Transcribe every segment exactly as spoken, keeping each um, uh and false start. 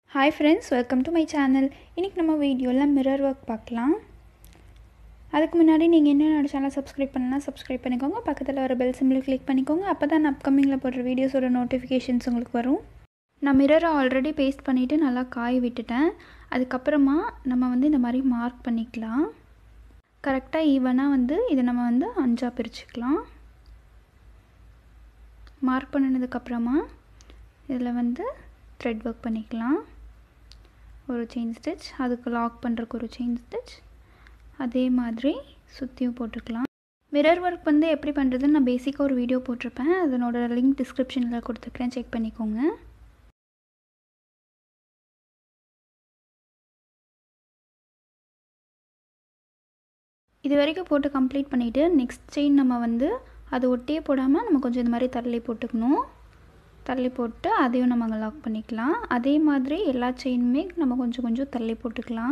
Hi friends, welcome to my channel. இன்னைக்கு நம்ம வீடியோல மிரர் வர்க் பார்க்கலாம். அதுக்கு முன்னாடி நீங்க இன்னும் என்னோட சேனலை சப்ஸ்கிரைப் பண்ணலனா சப்ஸ்கிரைப் பண்ணிக்கோங்க. பக்கத்துல வர பெல் சிம்பலை கிளிக் பண்ணிக்கோங்க. அப்பதான் நான் அப்கமிங்ல போடுற வீடியோஸோட நோட்டிஃபிகேஷன்ஸ் உங்களுக்கு வரும். நான் மிரரை ஆல்ரெடி பேஸ்ட் பண்ணிட்டு நல்லா காய விட்டுட்டேன். அதுக்கு அப்புறமா நம்ம வந்து இந்த மாதிரி மார்க் பண்ணிக்கலாம். கரெக்ட்டா ஈவனா வந்து இத நம்ம வந்து அஞ்சா பிரிச்சுக்கலாம். மார்க் பண்ணனதுக்கு அப்புறமா இதல வந்து thread work பண்ணிக்கலாம். ஒரு செயின் ஸ்டிட்ச், அதுக்கு லாக் பண்றதுக்கு ஒரு செயின் ஸ்டிட்ச், அதே மாதிரி சுத்தியும் போட்டுக்கலாம். மிரர் வர்க் வந்து எப்படி பண்றதுன்னு நான் பேசிக்கா ஒரு வீடியோ போட்டுருப்பேன். அதனோட லிங்க் டிஸ்கிரிப்ஷன்ல கொடுத்துக்கிறேன், செக் பண்ணிக்கோங்க. இது வரைக்கும் போட்டு கம்ப்ளீட் பண்ணிட்டு நெக்ஸ்ட் செயின் நம்ம வந்து அது ஒட்டியே போடாம நம்ம கொஞ்சம் இந்த மாதிரி தள்ளி போட்டுக்கணும். தள்ளி போட்டு அதையும் நம்ம அங்க லாக் பண்ணிக்கலாம். அதே மாதிரி எல்லா செயினுமே நம்ம கொஞ்சம் கொஞ்சம் தள்ளி போட்டுக்கலாம்.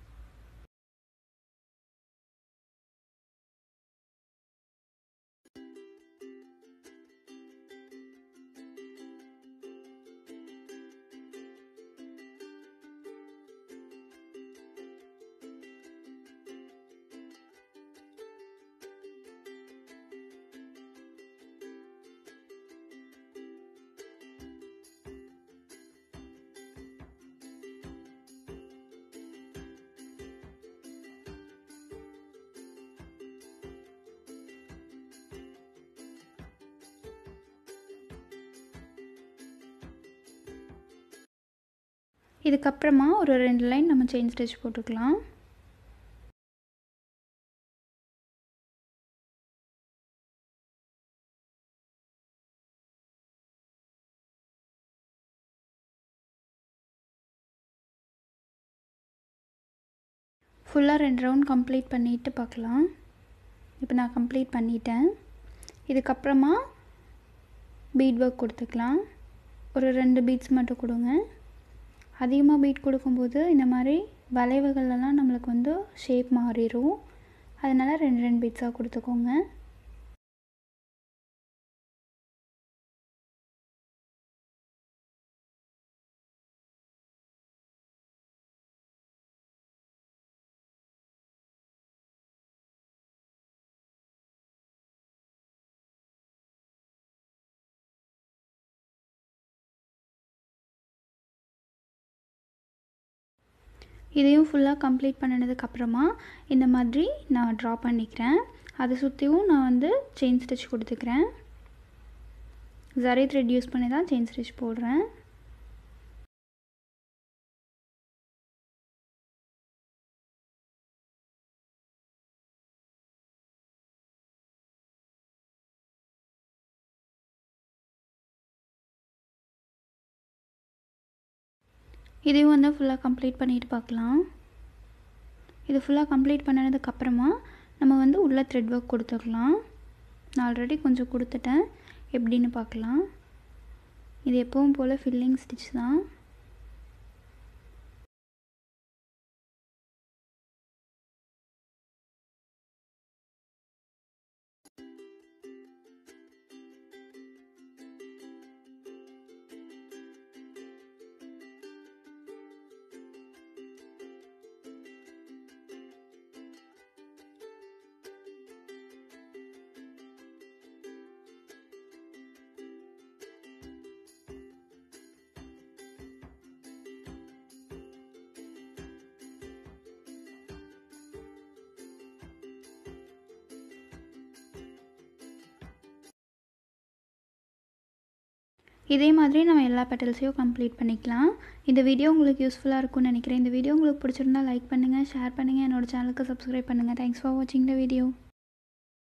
இதுக்கு அப்புறமா ஒரு ரெண்டு லைன் நம்ம செயின் ஸ்டிட்ச் போட்டுக்கலாம். ஃபுல்லா ரெண்டு ரவுண்ட் கம்ப்ளீட் பண்ணிட்டு பார்க்கலாம். இப்போ நான் கம்ப்ளீட் பண்ணிட்டேன். இதுக்கு அப்புறமா பீட் வர்க் கொடுத்துக்கலாம். ஒரு ரெண்டு பீட்ஸ் மட்டும் கொடுங்க. அதிகமா பீட் கொடுக்கும்போது இந்த மாதிரி வளைவுகள் எல்லாம் நமக்கு வந்து ஷேப் மாறிரும். அதனால ரெண்டு ரெண்டு பீட்ஸா கொடுத்துக்கோங்க. இதையும் ஃபுல்லா கம்ப்ளீட் பண்ணனதுக்கு அப்புறமா இந்த மாதிரி நான் டிரா பண்ணிக்கிறேன். அதை சுத்தியும் நான் வந்து செயின் ஸ்டிட்ச் கொடுத்துக்கிறேன். ஜரி thread யூஸ் பண்ணி தான் செயின் ஸ்டிட்ச் போடுறேன். இதையும் வந்து ஃபுல்லா கம்ப்ளீட் பண்ணிட்டு பார்க்கலாம். இது ஃபுல்லா கம்ப்ளீட் பண்ணனதுக்கு அப்புறமா நம்ம வந்து உள்ள thread work கொடுத்துக்கலாம். நான் ஆல்ரெடி கொஞ்சம் கொடுத்துட்டேன். எப்படின்னு பார்க்கலாம். இது எப்பவும் போல ஃபில்லிங் ஸ்டிட்ச் தான். இதே மாதிரி நம்ம எல்லா பெட்டல்ஸையும் கம்ப்ளீட் பண்ணிக்கலாம். இந்த வீடியோ உங்களுக்கு யூஸ்ஃபுல்லா இருக்கும்னு நினைக்கிறேன். இந்த வீடியோ உங்களுக்கு பிடிச்சிருந்தா லைக் பண்ணுங்க, ஷேர் பண்ணுங்க, என்னோட சேனலுக்கு சப்ஸ்கிரைப் பண்ணுங்க. Thanks for watching the video.